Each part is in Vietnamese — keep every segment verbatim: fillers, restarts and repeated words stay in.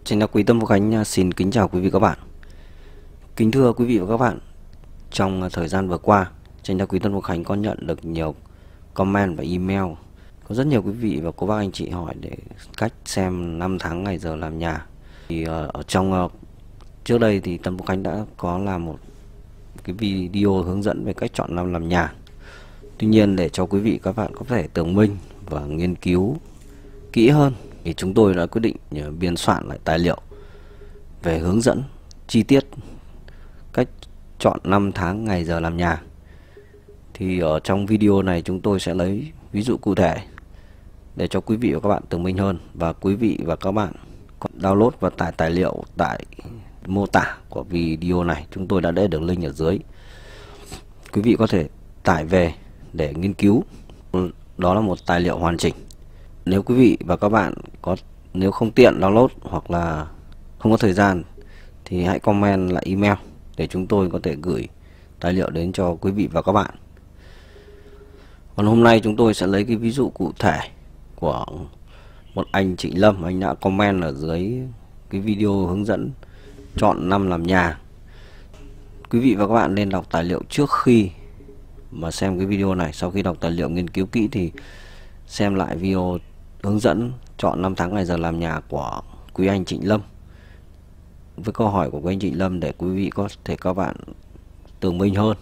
Trên đá Quý Tâm Phúc Khánh xin kính chào quý vị các bạn. Kính thưa quý vị và các bạn, trong thời gian vừa qua, trên đá Quý Tâm Phúc Khánh có nhận được nhiều comment và email. Có rất nhiều quý vị và cô bác anh chị hỏi để cách xem năm tháng ngày giờ làm nhà. Thì ở trong trước đây thì Tâm Phúc Khánh đã có làm một cái video hướng dẫn về cách chọn năm làm nhà. Tuy nhiên để cho quý vị các bạn có thể tường minh và nghiên cứu kỹ hơn thì chúng tôi đã quyết định biên soạn lại tài liệu về hướng dẫn chi tiết cách chọn năm tháng ngày giờ làm nhà. Thì ở trong video này chúng tôi sẽ lấy ví dụ cụ thể để cho quý vị và các bạn tường minh hơn, và quý vị và các bạn download và tải tài liệu tại mô tả của video này. Chúng tôi đã để đường link ở dưới, quý vị có thể tải về để nghiên cứu. Đó là một tài liệu hoàn chỉnh. Nếu quý vị và các bạn có nếu không tiện download hoặc là không có thời gian thì hãy comment lại email để chúng tôi có thể gửi tài liệu đến cho quý vị và các bạn. Còn hôm nay chúng tôi sẽ lấy cái ví dụ cụ thể của một anh Trịnh Lâm. Anh đã comment ở dưới cái video hướng dẫn chọn năm làm nhà. Quý vị và các bạn nên đọc tài liệu trước khi mà xem cái video này. Sau khi đọc tài liệu nghiên cứu kỹ thì xem lại video hướng dẫn chọn năm tháng ngày giờ làm nhà của quý anh Trịnh Lâm với câu hỏi của quý anh Trịnh Lâm để quý vị có thể các bạn tường minh hơn.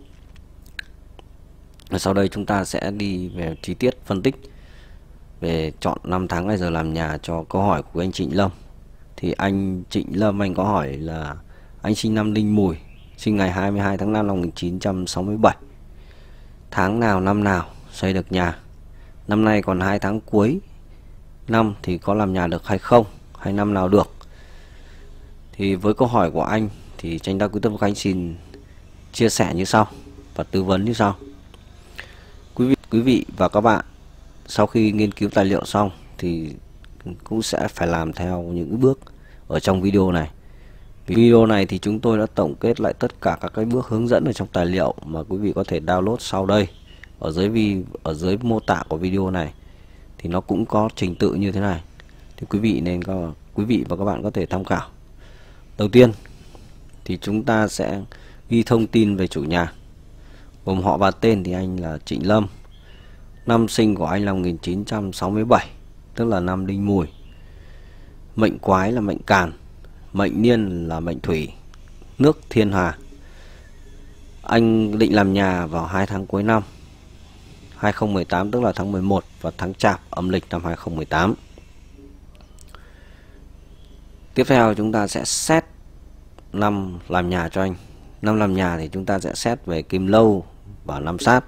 Và sau đây chúng ta sẽ đi về chi tiết phân tích về chọn năm tháng ngày giờ làm nhà cho câu hỏi của anh Trịnh Lâm. Thì anh Trịnh Lâm anh có hỏi là anh sinh năm Đinh Mùi, sinh ngày hai mươi hai tháng năm năm một nghìn chín trăm sáu mươi bảy. Tháng nào năm nào xây được nhà? Năm nay còn hai tháng cuối năm thì có làm nhà được hay không? Hay năm nào được? Thì với câu hỏi của anh thì Tranh Đa Quý Tâm Phúc Khánh xin chia sẻ như sau và tư vấn như sau. Quý vị, quý vị và các bạn sau khi nghiên cứu tài liệu xong thì cũng sẽ phải làm theo những bước ở trong video này. Video này thì chúng tôi đã tổng kết lại tất cả các cái bước hướng dẫn ở trong tài liệu mà quý vị có thể download sau đây. Ở dưới vi ở dưới mô tả của video này thì nó cũng có trình tự như thế này. Thì quý vị nên có quý vị và các bạn có thể tham khảo. Đầu tiên thì chúng ta sẽ ghi thông tin về chủ nhà, gồm họ và tên thì anh là Trịnh Lâm. Năm sinh của anh là một nghìn chín trăm sáu mươi bảy, tức là năm Đinh Mùi. Mệnh quái là mệnh Càn, mệnh niên là mệnh Thủy, nước Thiên Hà. Anh định làm nhà vào hai tháng cuối năm hai nghìn không trăm mười tám, tức là tháng mười một và tháng Chạp âm lịch năm hai nghìn không trăm mười tám. Tiếp theo chúng ta sẽ xét năm làm nhà cho anh. Năm làm nhà thì chúng ta sẽ xét về Kim Lâu và năm Sát.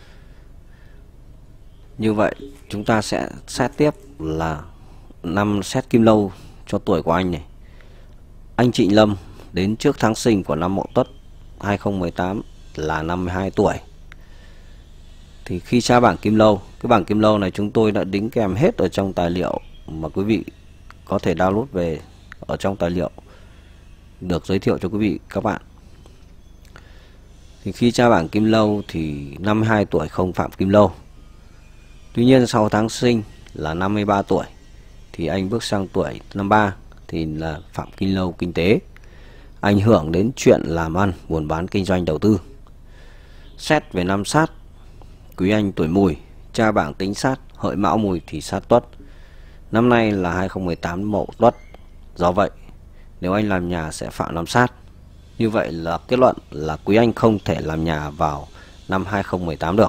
Như vậy chúng ta sẽ xét tiếp là năm xét Kim Lâu cho tuổi của anh này. Anh Trịnh Lâm đến trước tháng sinh của năm Mậu Tuất hai nghìn không trăm mười tám là năm mươi hai tuổi. Thì khi tra bảng Kim Lâu, cái bảng Kim Lâu này chúng tôi đã đính kèm hết ở trong tài liệu mà quý vị có thể download về ở trong tài liệu được giới thiệu cho quý vị các bạn. Thì khi tra bảng Kim Lâu thì năm mươi hai tuổi không phạm Kim Lâu. Tuy nhiên sau tháng sinh là năm mươi ba tuổi thì anh bước sang tuổi năm ba thì là phạm Kim Lâu kinh tế, ảnh hưởng đến chuyện làm ăn, buôn bán, kinh doanh, đầu tư. Xét về năm Sát, quý anh tuổi Mùi, tra bảng tính sát Hợi Mão Mùi thì sát Tuất. Năm nay là hai nghìn không trăm mười tám Mậu Tuất. Do vậy nếu anh làm nhà sẽ phạm năm Sát. Như vậy là kết luận là quý anh không thể làm nhà vào năm hai nghìn không trăm mười tám được.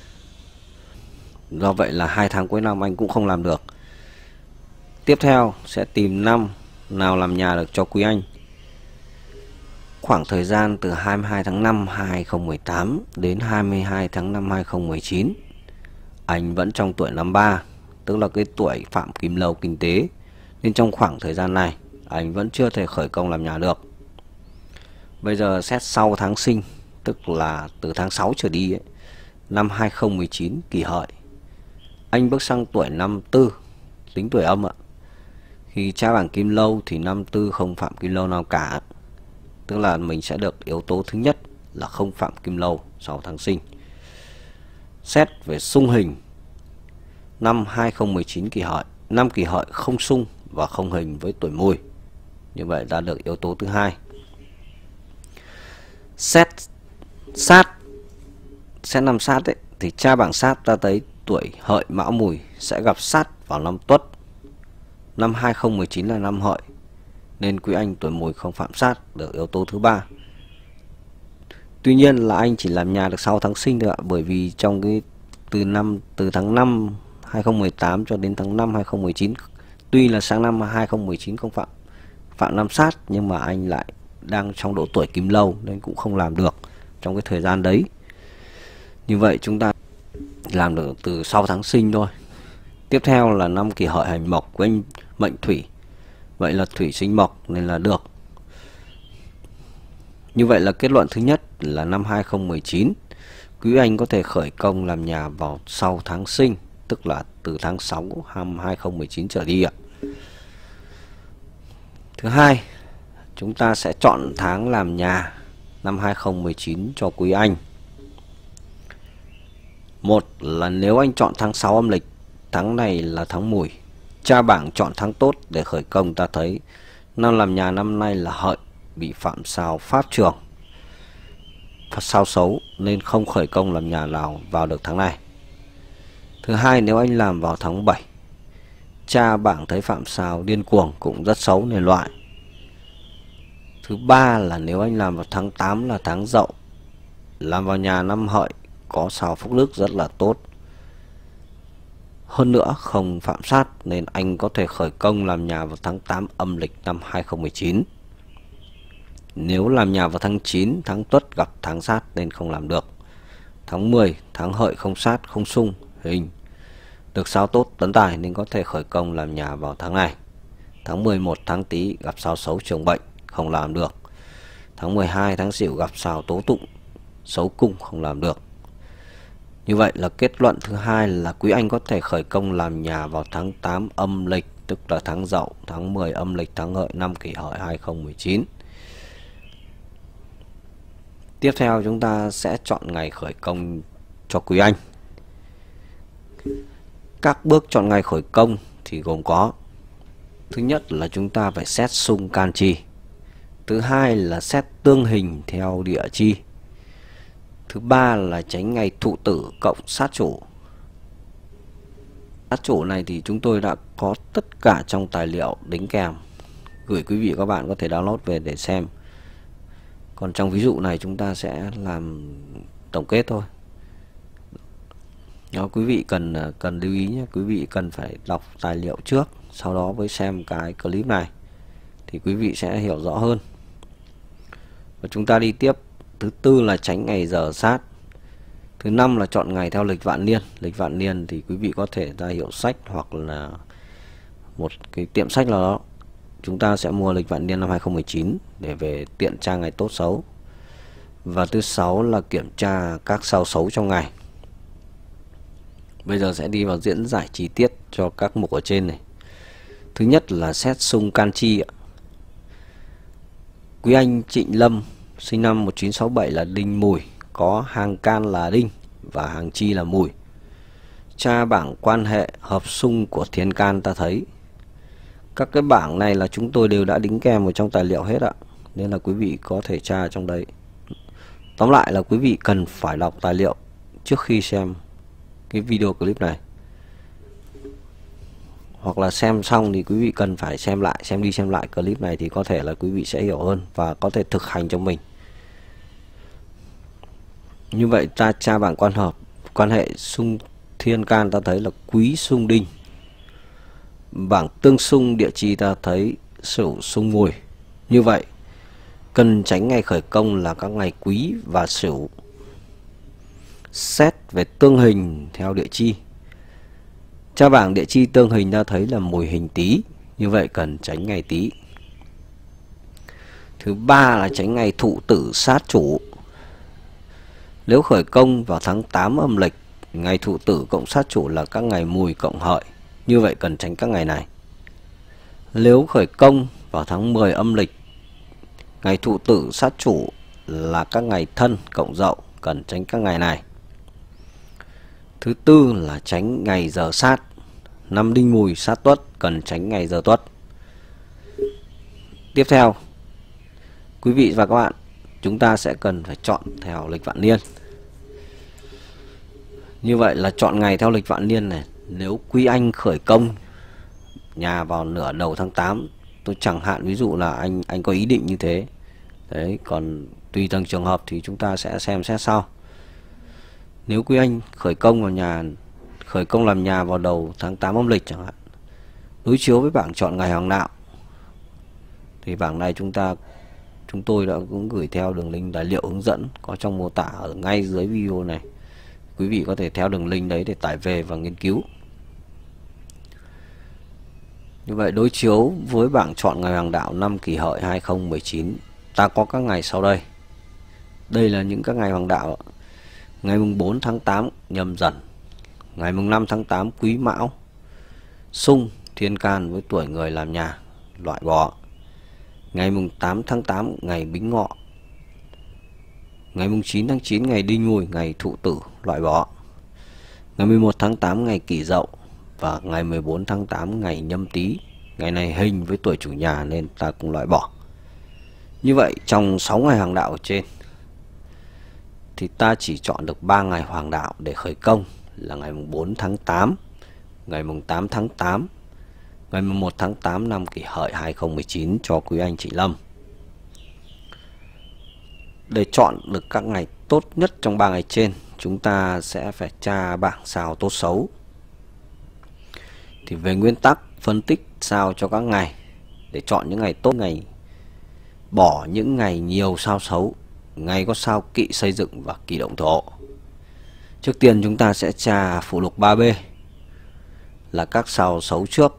Do vậy là hai tháng cuối năm anh cũng không làm được. Tiếp theo sẽ tìm năm nào làm nhà được cho quý anh. Khoảng thời gian từ hai mươi hai tháng năm hai nghìn không trăm mười tám đến hai mươi hai tháng năm hai nghìn không trăm mười chín, anh vẫn trong tuổi năm ba, tức là cái tuổi phạm Kim Lâu kinh tế, nên trong khoảng thời gian này anh vẫn chưa thể khởi công làm nhà được. Bây giờ xét sau tháng sinh, tức là từ tháng sáu trở đi ấy, năm hai nghìn không trăm mười chín Kỷ Hợi, anh bước sang tuổi năm tư, tính tuổi âm ạ. Khi tra bảng Kim Lâu thì năm tư không phạm Kim Lâu nào cả, tức là mình sẽ được yếu tố thứ nhất là không phạm Kim Lâu sau tháng sinh. Xét về xung hình, năm hai nghìn không trăm mười chín Kỷ Hợi, năm Kỷ Hợi không xung và không hình với tuổi Mùi. Như vậy ta được yếu tố thứ hai. Xét sát, xét năm sát ấy, thì cha bảng sát ta thấy tuổi Hợi Mão Mùi sẽ gặp sát vào năm Tuất. Năm hai không một chín là năm Hợi, nên quý anh tuổi Mùi không phạm sát, được yếu tố thứ ba. Tuy nhiên là anh chỉ làm nhà được sau tháng sinh thôi ạ, bởi vì trong cái từ năm từ tháng năm hai không một tám cho đến tháng năm hai không một chín, tuy là sang năm hai không một chín không phạm phạm năm sát, nhưng mà anh lại đang trong độ tuổi Kim Lâu nên cũng không làm được trong cái thời gian đấy. Như vậy chúng ta làm được từ sau tháng sinh thôi. Tiếp theo là năm Kỷ Hợi Hành Mộc, của anh mệnh Thủy, vậy là Thủy sinh Mộc nên là được. Như vậy là kết luận thứ nhất là năm hai không một chín quý anh có thể khởi công làm nhà vào sau tháng sinh, tức là từ tháng sáu năm hai không một chín trở đi ạ. Thứ hai, chúng ta sẽ chọn tháng làm nhà năm hai không một chín cho quý anh. Một là nếu anh chọn tháng sáu âm lịch, tháng này là tháng Mùi, cha bảng chọn tháng tốt để khởi công, ta thấy năm làm nhà năm nay là Hợi bị phạm sao pháp trường, sao xấu nên không khởi công làm nhà nào vào được tháng này. Thứ hai, nếu anh làm vào tháng bảy, cha bảng thấy phạm sao điên cuồng cũng rất xấu nên loại. Thứ ba là nếu anh làm vào tháng tám là tháng Dậu, làm vào nhà năm Hợi có sao phúc đức rất là tốt, hơn nữa không phạm sát nên anh có thể khởi công làm nhà vào tháng tám âm lịch năm hai không một chín. Nếu làm nhà vào tháng chín, tháng Tuất gặp tháng sát nên không làm được. Tháng mười, tháng Hợi không sát không xung hình, được sao tốt tấn tài nên có thể khởi công làm nhà vào tháng này. Tháng mười một, tháng Tý gặp sao xấu trường bệnh, không làm được. Tháng mười hai, tháng Sửu gặp sao tố tụng xấu cung, không làm được. Như vậy là kết luận thứ hai là quý anh có thể khởi công làm nhà vào tháng tám âm lịch, tức là tháng Dậu, tháng mười âm lịch, tháng Hợi, năm Kỷ Hợi hai không một chín. Tiếp theo chúng ta sẽ chọn ngày khởi công cho quý anh. Các bước chọn ngày khởi công thì gồm có: thứ nhất là chúng ta phải xét xung can chi, thứ hai là xét tương hình theo địa chi, thứ ba là tránh ngày thụ tử cộng sát chủ. Sát chủ này thì chúng tôi đã có tất cả trong tài liệu đính kèm, gửi quý vị và các bạn có thể download về để xem. Còn trong ví dụ này chúng ta sẽ làm tổng kết thôi. Đó, quý vị cần cần lưu ý nhé, quý vị cần phải đọc tài liệu trước, sau đó mới xem cái clip này thì quý vị sẽ hiểu rõ hơn. Và chúng ta đi tiếp. Thứ tư là tránh ngày giờ sát. Thứ năm là chọn ngày theo lịch vạn niên. Lịch vạn niên thì quý vị có thể ra hiệu sách hoặc là một cái tiệm sách nào đó, chúng ta sẽ mua lịch vạn niên năm hai không một chín để về tiện tra ngày tốt xấu. Và thứ sáu là kiểm tra các sao xấu trong ngày. Bây giờ sẽ đi vào diễn giải chi tiết cho các mục ở trên này. Thứ nhất là xét xung can chi ạ. Quý anh Trịnh Lâm sinh năm một nghìn chín trăm sáu mươi bảy là Đinh Mùi, có hàng can là Đinh và hàng chi là Mùi. Tra bảng quan hệ hợp xung của thiên can ta thấy. Các cái bảng này là chúng tôi đều đã đính kèm vào trong tài liệu hết ạ, nên là quý vị có thể tra trong đấy. Tóm lại là quý vị cần phải đọc tài liệu trước khi xem cái video clip này, hoặc là xem xong thì quý vị cần phải xem lại, xem đi xem lại clip này thì có thể là quý vị sẽ hiểu hơn và có thể thực hành cho mình. Như vậy ta tra bảng quan hợp quan hệ xung thiên can ta thấy là Quý xung Đinh. Bảng tương xung địa chi ta thấy Sửu xung Mùi. Như vậy cần tránh ngày khởi công là các ngày Quý và Sửu. Xét về tương hình theo địa chi, tra bảng địa chi tương hình ta thấy là Mùi hình Tý, như vậy cần tránh ngày Tý. Thứ ba là tránh ngày thụ tử sát chủ. Nếu khởi công vào tháng tám âm lịch, ngày thụ tử cộng sát chủ là các ngày Mùi cộng Hợi, như vậy cần tránh các ngày này. Nếu khởi công vào tháng mười âm lịch, ngày thụ tử sát chủ là các ngày Thân cộng Dậu, cần tránh các ngày này. Thứ tư là tránh ngày giờ sát. Năm Đinh Mùi sát Tuất, cần tránh ngày giờ Tuất. Tiếp theo, quý vị và các bạn, chúng ta sẽ cần phải chọn theo lịch vạn niên. Như vậy là chọn ngày theo lịch vạn niên này. Nếu quý anh khởi công nhà vào nửa đầu tháng tám, tôi chẳng hạn ví dụ là anh anh có ý định như thế. Đấy, còn tùy từng trường hợp thì chúng ta sẽ xem xét sau. Nếu quý anh khởi công vào nhà khởi công làm nhà vào đầu tháng tám âm lịch chẳng hạn, đối chiếu với bảng chọn ngày hoàng đạo, thì bảng này chúng ta chúng tôi đã cũng gửi theo đường link tài liệu hướng dẫn có trong mô tả ở ngay dưới video này. Quý vị có thể theo đường link đấy để tải về và nghiên cứu. Như vậy đối chiếu với bảng chọn ngày hoàng đạo năm Kỷ Hợi hai không một chín, ta có các ngày sau đây. Đây là những các ngày hoàng đạo. Ngày mùng bốn tháng tám Nhâm Dần, ngày mùng năm tháng tám Quý Mão, Xung, thiên can với tuổi người làm nhà, loại bỏ. Ngày mùng tám tháng tám ngày Bính Ngọ, ngày mùng chín tháng chín ngày Đinh Mùi, ngày Thụ Tử, loại bỏ. Ngày mười một tháng tám ngày Kỷ Dậu và ngày mười bốn tháng tám ngày Nhâm Tý. Ngày này hình với tuổi chủ nhà nên ta cũng loại bỏ. Như vậy trong sáu ngày hoàng đạo ở trên thì ta chỉ chọn được ba ngày hoàng đạo để khởi công là ngày mùng bốn tháng tám, ngày mùng tám tháng tám, ngày mười một tháng tám năm Kỷ Hợi hai không một chín cho quý anh chị Lâm. Để chọn được các ngày tốt nhất trong ba ngày trên, chúng ta sẽ phải tra bảng sao tốt xấu. Thì về nguyên tắc phân tích sao cho các ngày để chọn những ngày tốt, ngày bỏ những ngày nhiều sao xấu, ngày có sao Kỵ xây dựng và Kỷ động thổ. Trước tiên chúng ta sẽ tra phụ lục ba B là các sao xấu trước.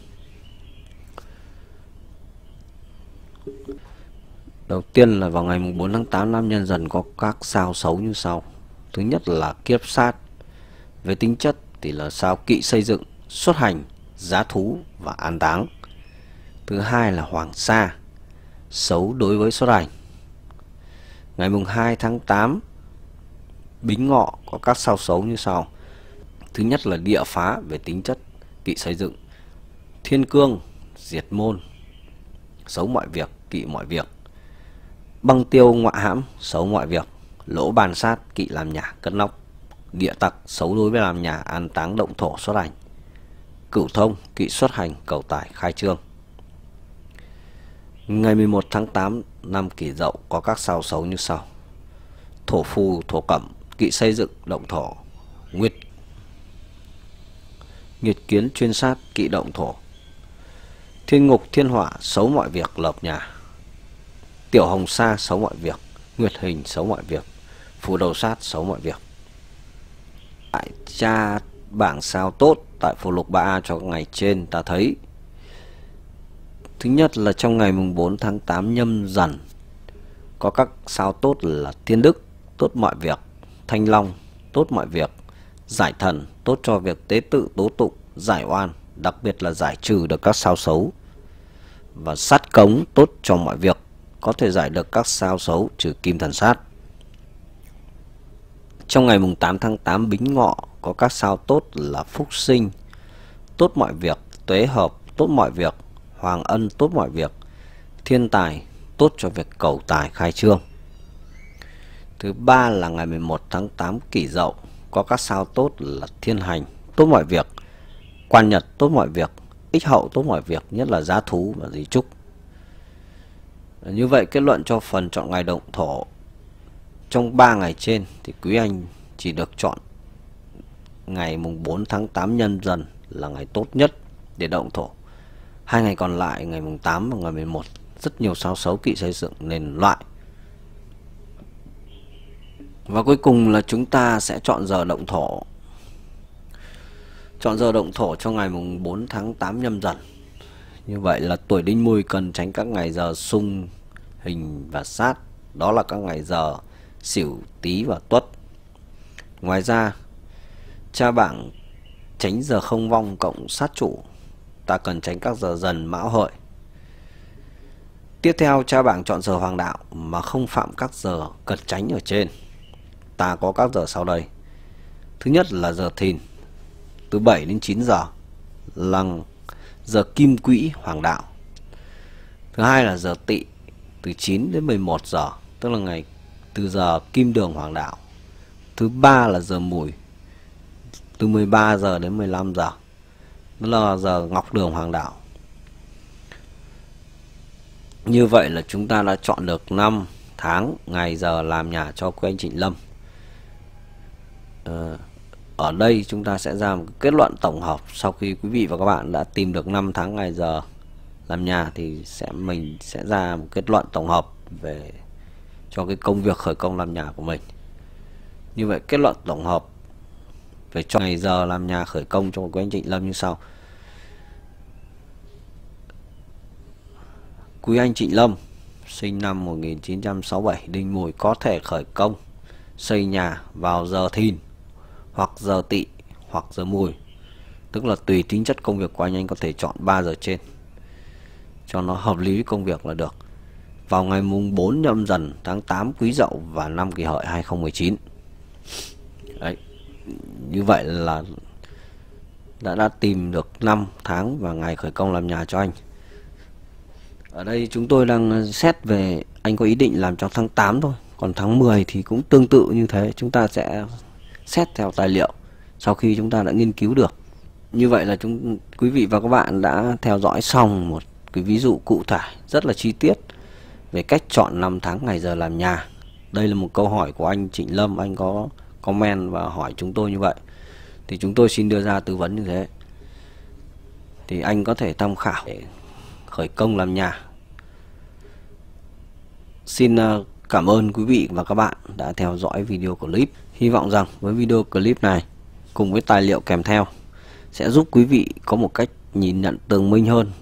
Đầu tiên là vào ngày mùng bốn tháng tám năm Nhâm Dần có các sao xấu như sau. Thứ nhất là kiếp sát. Về tính chất thì là sao Kỵ xây dựng, xuất hành, giá thú và an táng. Thứ hai là Hoàng Sa, xấu đối với xuất hành. Ngày mùng hai tháng tám Bính Ngọ có các sao xấu như sau. Thứ nhất là địa phá, về tính chất Kỵ xây dựng, thiên cương, diệt môn, xấu mọi việc, Kỵ mọi việc. Băng tiêu ngọa hãm, xấu mọi việc, lỗ bàn sát, Kỵ làm nhà, cất nóc. Địa tặc, xấu đối với làm nhà, an táng, động thổ, xuất hành. Cửu thông, Kỵ xuất hành, cầu tài, khai trương. Ngày mười một tháng tám năm Kỷ Dậu có các sao xấu như sau. Thổ phù, thổ cẩm, Kỵ xây dựng, động thổ. Nguyệt Nghiệt kiến, chuyên sát, Kỵ động thổ. Thiên ngục, thiên hỏa, xấu mọi việc, lợp nhà. Tiểu hồng sa, xấu mọi việc. Nguyệt hình, xấu mọi việc. Phù đầu sát, xấu mọi việc. Tại tra bảng sao tốt tại phụ lục ba A cho ngày trên, ta thấy thứ nhất là trong ngày mùng bốn tháng tám Nhâm Dần có các sao tốt là Thiên Đức, tốt mọi việc. Thanh Long, tốt mọi việc. Giải Thần, tốt cho việc tế tự tố tụng, giải oan, đặc biệt là giải trừ được các sao xấu. Và Sát Cống, tốt cho mọi việc, có thể giải được các sao xấu trừ kim thần sát. Trong ngày mùng tám tháng tám Bính Ngọ có các sao tốt là Phúc Sinh, tốt mọi việc. Tuế Hợp, tốt mọi việc. Hoàng Ân, tốt mọi việc. Thiên Tài, tốt cho việc cầu tài, khai trương. Thứ ba là ngày mười một tháng tám Kỷ Dậu có các sao tốt là Thiên Hành, tốt mọi việc. Quan Nhật, tốt mọi việc. Ích Hậu, tốt mọi việc, nhất là giá thú và di trúc. Như vậy kết luận cho phần chọn ngày động thổ trong ba ngày trên thì quý anh chỉ được chọn ngày mùng bốn tháng tám Nhâm Dần là ngày tốt nhất để động thổ. Hai ngày còn lại ngày mùng tám và ngày mười một rất nhiều sao xấu Kỵ xây dựng nên loại. Và cuối cùng là chúng ta sẽ chọn giờ động thổ. Chọn giờ động thổ cho ngày mùng bốn tháng tám Nhâm Dần. Như vậy là tuổi Đinh Mùi cần tránh các ngày giờ Xung, Hình và Sát. Đó là các ngày giờ Sửu, Tý và Tuất. Ngoài ra, tra bảng tránh giờ không vong cộng sát chủ, ta cần tránh các giờ Dần, Mão, Hợi. Tiếp theo, tra bảng chọn giờ hoàng đạo mà không phạm các giờ cần tránh ở trên. Ta có các giờ sau đây. Thứ nhất là giờ Thìn, từ bảy đến chín giờ là giờ Kim Quỹ hoàng đạo. Thứ hai là giờ Tỵ từ chín đến mười một giờ, tức là ngày từ giờ Kim Đường Hoàng Đạo. Thứ ba là giờ Mùi từ mười ba giờ đến mười lăm giờ, đó là giờ Ngọc Đường Hoàng Đạo. Như vậy là chúng ta đã chọn được năm tháng ngày giờ làm nhà cho quý anh Trịnh Lâm. Ờ, ở đây chúng ta sẽ ra một kết luận tổng hợp. Sau khi quý vị và các bạn đã tìm được năm tháng ngày giờ làm nhà thì sẽ mình sẽ ra một kết luận tổng hợp về cho cái công việc khởi công làm nhà của mình. Như vậy kết luận tổng hợp về cho ngày giờ làm nhà khởi công cho quý anh Trịnh Lâm như sau. Quý anh Trịnh Lâm sinh năm một nghìn chín trăm sáu mươi bảy, Đinh Mùi, có thể khởi công xây nhà vào giờ Thìn hoặc giờ Tỵ hoặc giờ Mùi, tức là tùy tính chất công việc của anh, anh có thể chọn ba giờ trên cho nó hợp lý với công việc là được. Vào ngày mùng bốn Nhâm Dần, tháng tám Quý Dậu và năm Kỷ Hợi hai không một chín. Đấy, như vậy là đã đã tìm được năm tháng và ngày khởi công làm nhà cho anh. Ở đây chúng tôi đang xét về anh có ý định làm trong tháng tám thôi, còn tháng mười thì cũng tương tự như thế. Chúng ta sẽ xét theo tài liệu sau khi chúng ta đã nghiên cứu được. Như vậy là chúng quý vị và các bạn đã theo dõi xong một cái ví dụ cụ thể rất là chi tiết về cách chọn năm tháng ngày giờ làm nhà. Đây là một câu hỏi của anh Trịnh Lâm, anh có comment và hỏi chúng tôi như vậy, thì chúng tôi xin đưa ra tư vấn như thế. Thì anh có thể tham khảo để khởi công làm nhà. Xin cảm ơn quý vị và các bạn đã theo dõi video clip. Hy vọng rằng với video clip này cùng với tài liệu kèm theo sẽ giúp quý vị có một cách nhìn nhận tường minh hơn